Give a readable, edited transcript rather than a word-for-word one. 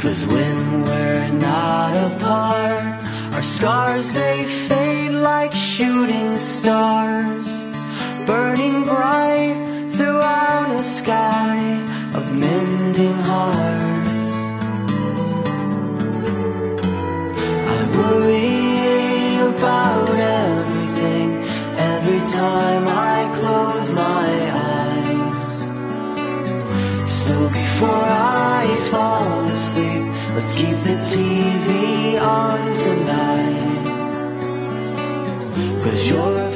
'Cause when we're not apart, our scars, they fade like shooting stars, burning bright throughout a sky of mending hearts. I worry about everything every time I close my eyes. So before I fall asleep, let's keep the TV on tonight. 'Cause you're